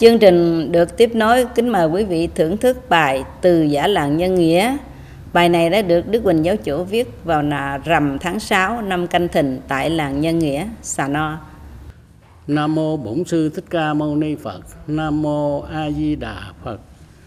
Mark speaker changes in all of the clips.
Speaker 1: Chương trình được tiếp nối, kính mời quý vị thưởng thức bài Từ Giả Làng Nhân Nghĩa. Bài này đã được Đức Huỳnh Giáo Chủ viết vào rằm tháng 6 năm Canh Thìn tại làng Nhân Nghĩa, Sà No.
Speaker 2: Nam mô Bổn Sư Thích Ca Mâu Ni Phật. Nam mô A Di Đà Phật.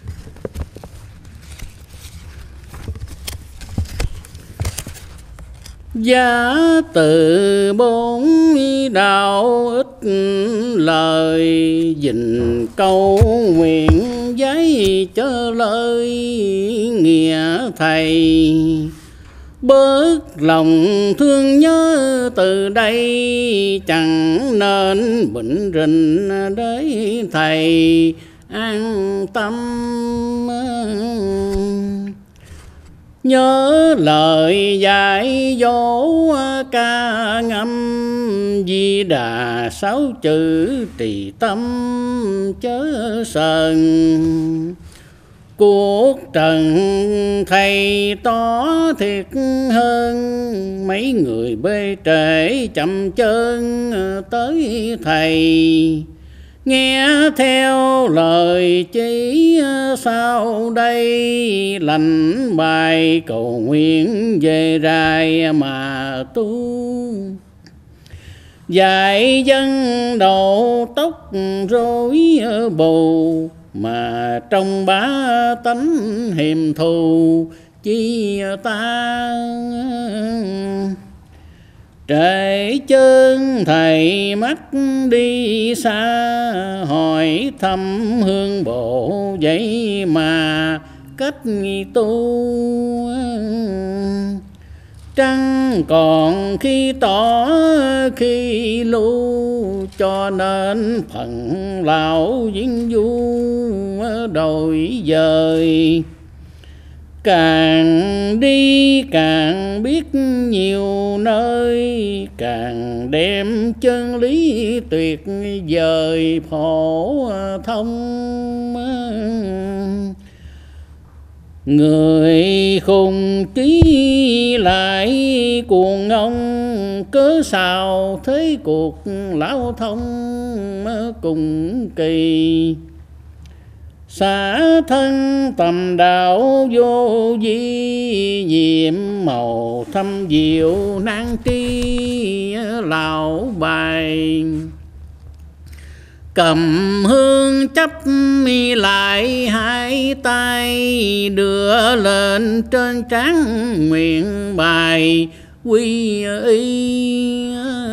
Speaker 2: Giá từ bốn đạo ít lời, dình câu nguyện giấy chớ lời nghĩa thầy. Bớt lòng thương nhớ từ đây, chẳng nên bệnh rình để thầy an tâm. Nhớ lời dạy dỗ ca ngâm, Di Đà 6 chữ trì tâm chớ sờn. Cuộc trần thầy tỏ thiệt hơn, mấy người bê trễ chậm chân tới thầy. Nghe theo lời chỉ sau đây, lành bài cầu nguyện về rài mà tu. Dạy dân đầu tóc rối bù, mà trong bá tánh hiềm thù chi ta. Trễ chân thầy mắt đi xa, hỏi thăm hương bộ vậy mà cách tu. Trăng còn khi tỏ khi lưu, cho nên phần lão diễn du đổi dời. Càng đi càng biết nhiều nơi, càng đem chân lý tuyệt vời phổ thông. Người khùng trí lại cuồng ngông, cớ sao thế cuộc lão thông cùng kỳ. Xả thân tầm đạo vô vi, nhiệm màu thâm diệu nan tri lão bài. Cầm hương chấp mi lại hai tay, đưa lên trên trán nguyện bài quy y.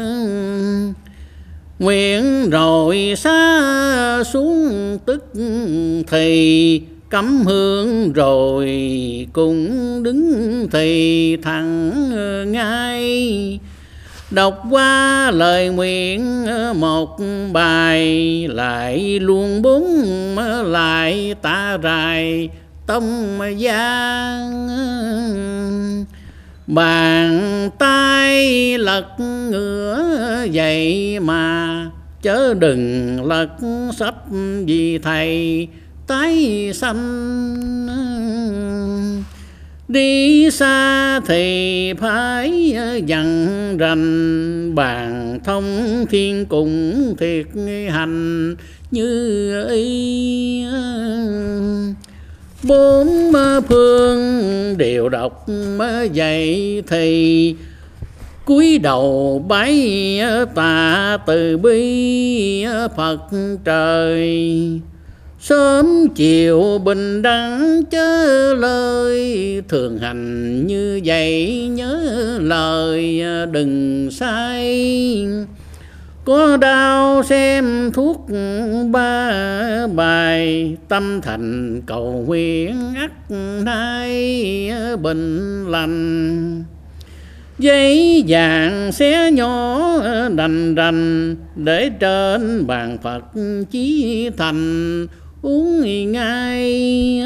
Speaker 2: Nguyện rồi xa xuống tức thì, cắm hương rồi cũng đứng thì thẳng ngay. Đọc qua lời nguyện một bài, lại luôn bốn lại ta rài tông giang. Bàn tay lật ngửa vậy mà, chớ đừng lật sắp vì thầy tái sanh. Đi xa thì phải dặn rành, bàn thông thiên cùng thiệt hành như ý. Bốn phương đều đọc vậy thì, cúi đầu bái tạ từ bi Phật trời. Sớm chiều bình đẳng chớ lời, thường hành như vậy nhớ lời đừng sai. Có đau xem thuốc ba bài, tâm thành cầu nguyện ắt nay bình lành. Giấy vàng xé nhỏ đành rành, để trên bàn Phật chí thành uống ngay.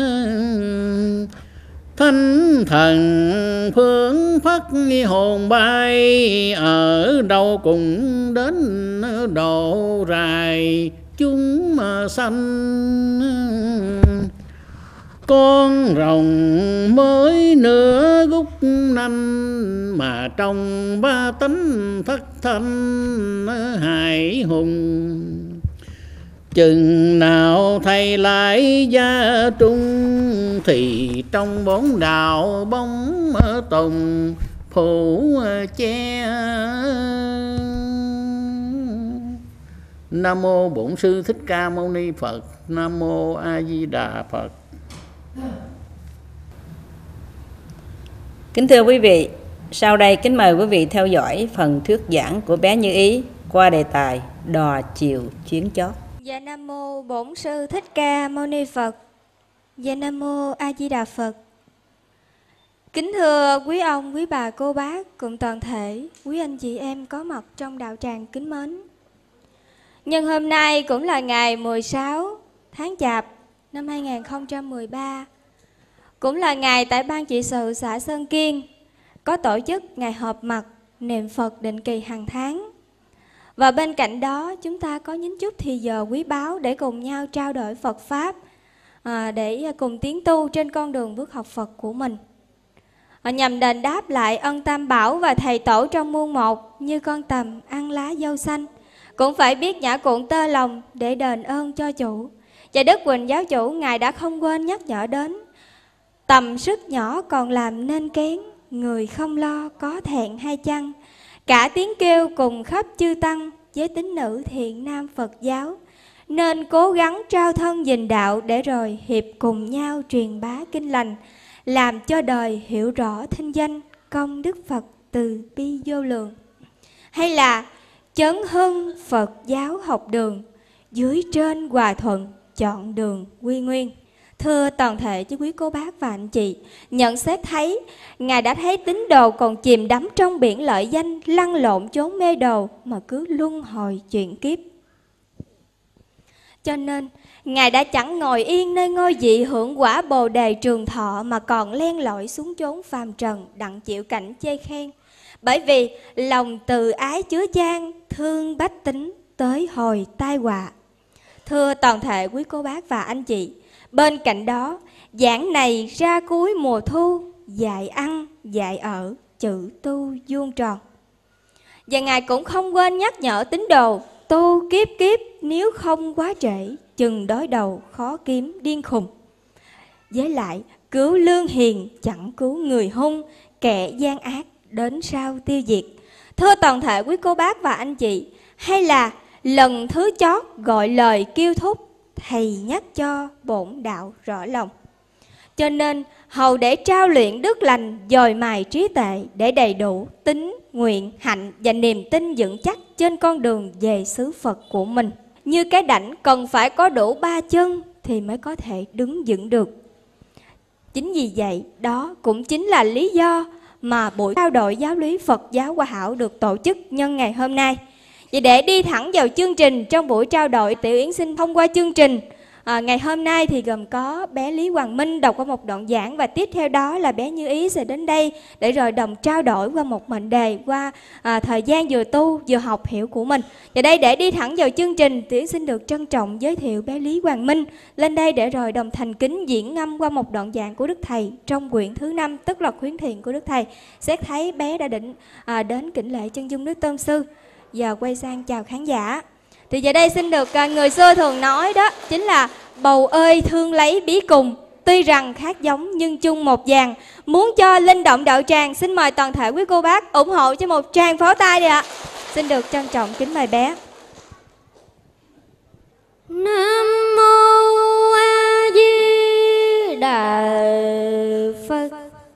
Speaker 2: Thánh thần phương phất hồn bay, ở đâu cũng đến độ rài chúng sanh. Con rồng mới nửa gút năm, mà trong ba tánh thất thanh hải hùng. Chừng nào thầy lại gia trung, thì trong bốn đạo bóng tùng phủ che. Nam mô Bổn Sư Thích Ca Mâu Ni Phật. Nam mô A Di Đà Phật.
Speaker 1: Kính thưa quý vị, sau đây kính mời quý vị theo dõi phần thuyết giảng của bé Như Ý qua đề tài Đò chiều chuyến chót.
Speaker 3: Dạ Nam mô Bổn Sư Thích Ca Mâu Ni Phật. Dạ Nam mô A Di Đà Phật. Kính thưa quý ông, quý bà, cô bác cùng toàn thể quý anh chị em có mặt trong đạo tràng kính mến. Nhân hôm nay cũng là ngày 16 tháng Chạp năm 2013, cũng là ngày tại Ban Trị sự xã Sơn Kiên có tổ chức ngày họp mặt niệm Phật định kỳ hàng tháng. Và bên cạnh đó chúng ta có nhín chút thì giờ quý báu để cùng nhau trao đổi Phật Pháp, để cùng tiến tu trên con đường bước học Phật của mình, nhằm đền đáp lại ân Tam Bảo và Thầy Tổ trong muôn một. Như con tầm ăn lá dâu xanh, cũng phải biết nhả cuộn tơ lòng để đền ơn cho chủ. Và Đức Huỳnh Giáo Chủ Ngài đã không quên nhắc nhở đến: tầm sức nhỏ còn làm nên kén, người không lo có thẹn hay chăng. Cả tiếng kêu cùng khắp chư tăng, với tín nữ thiện nam Phật giáo, nên cố gắng trao thân gìn đạo, để rồi hiệp cùng nhau truyền bá kinh lành, làm cho đời hiểu rõ thinh danh công đức Phật từ bi vô lượng. Hay là chấn hưng Phật giáo học đường, dưới trên hòa thuận chọn đường quy nguyên. Thưa toàn thể chứ quý cô bác và anh chị, nhận xét thấy Ngài đã thấy tín đồ còn chìm đắm trong biển lợi danh, lăn lộn chốn mê đồ mà cứ luân hồi chuyện kiếp. Cho nên Ngài đã chẳng ngồi yên nơi ngôi vị hưởng quả bồ đề trường thọ, mà còn len lỏi xuống chốn phàm trần đặng chịu cảnh chê khen. Bởi vì lòng từ ái chứa chan, thương bách tính tới hồi tai họa. Thưa toàn thể quý cô bác và anh chị, bên cạnh đó giảng này ra cuối mùa thu, dạy ăn dạy ở chữ tu vuông tròn. Và Ngài cũng không quên nhắc nhở tín đồ tu kiếp kiếp, nếu không quá trễ chừng đói đầu khó kiếm điên khùng. Với lại cứu lương hiền chẳng cứu người hung, kẻ gian ác đến sau tiêu diệt. Thưa toàn thể quý cô bác và anh chị, hay là lần thứ chót gọi lời kêu thúc, thầy nhắc cho bổn đạo rõ lòng. Cho nên hầu để trao luyện đức lành, dồi mài trí tuệ, để đầy đủ tín, nguyện, hạnh và niềm tin vững chắc trên con đường về xứ Phật của mình. Như cái đảnh cần phải có đủ 3 chân thì mới có thể đứng vững được. Chính vì vậy, đó cũng chính là lý do mà buổi trao đổi giáo lý Phật giáo Hoa Hảo được tổ chức nhân ngày hôm nay. Vậy để đi thẳng vào chương trình trong buổi trao đổi, Tiểu Yến xin thông qua chương trình ngày hôm nay thì gồm có bé Lý Hoàng Minh đọc qua một đoạn giảng, và tiếp theo đó là bé Như Ý sẽ đến đây để rồi đồng trao đổi qua một mệnh đề, qua thời gian vừa tu vừa học hiểu của mình. Và đây để đi thẳng vào chương trình, Tiểu Yến xin được trân trọng giới thiệu bé Lý Hoàng Minh lên đây để rồi đồng thành kính diễn ngâm qua một đoạn giảng của Đức Thầy trong quyển thứ 5, tức là khuyến thiện của Đức Thầy. Xét thấy bé đã đến kính lễ chân dung Đức Tôn Sư. Giờ quay sang chào khán giả. Thì giờ đây xin được người xưa thường nói đó chính là bầu ơi thương lấy bí cùng, tuy rằng khác giống nhưng chung một dàn. Muốn cho linh động đạo tràng, xin mời toàn thể quý cô bác ủng hộ cho một tràng pháo tay đi ạ. Xin được trân trọng kính mời bé.
Speaker 4: Nam mô A Di Đà Phật.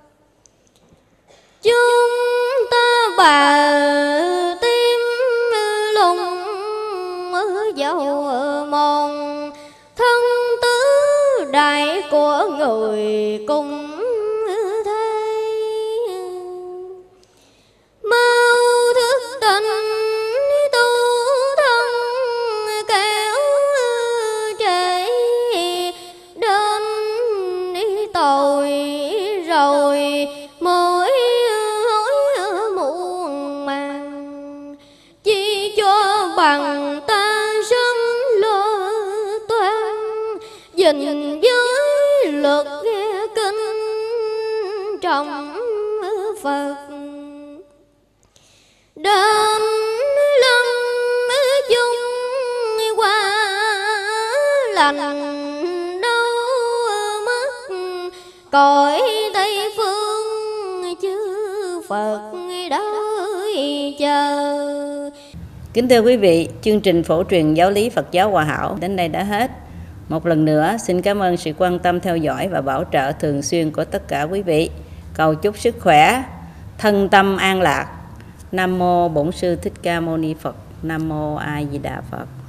Speaker 4: Chúng ta bà tim lùng dầu mòn, thân tứ đại của người cùng thế. Mau thức tỉnh tu thân, kéo trễ đến tội rồi mới hối muộn màng. Chỉ cho bằng ta sớm lo toan, dình với luật kinh trọng Phật. Đến lâm chung qua lành đâu mất, cõi Tây phương chư Phật đợi chờ.
Speaker 1: Kính thưa quý vị, chương trình phổ truyền giáo lý Phật giáo Hòa Hảo đến đây đã hết. Một lần nữa xin cảm ơn sự quan tâm theo dõi và bảo trợ thường xuyên của tất cả quý vị. Cầu chúc sức khỏe, thân tâm an lạc. Nam mô Bổn Sư Thích Ca Mâu Ni Phật. Nam mô A Di Đà Phật.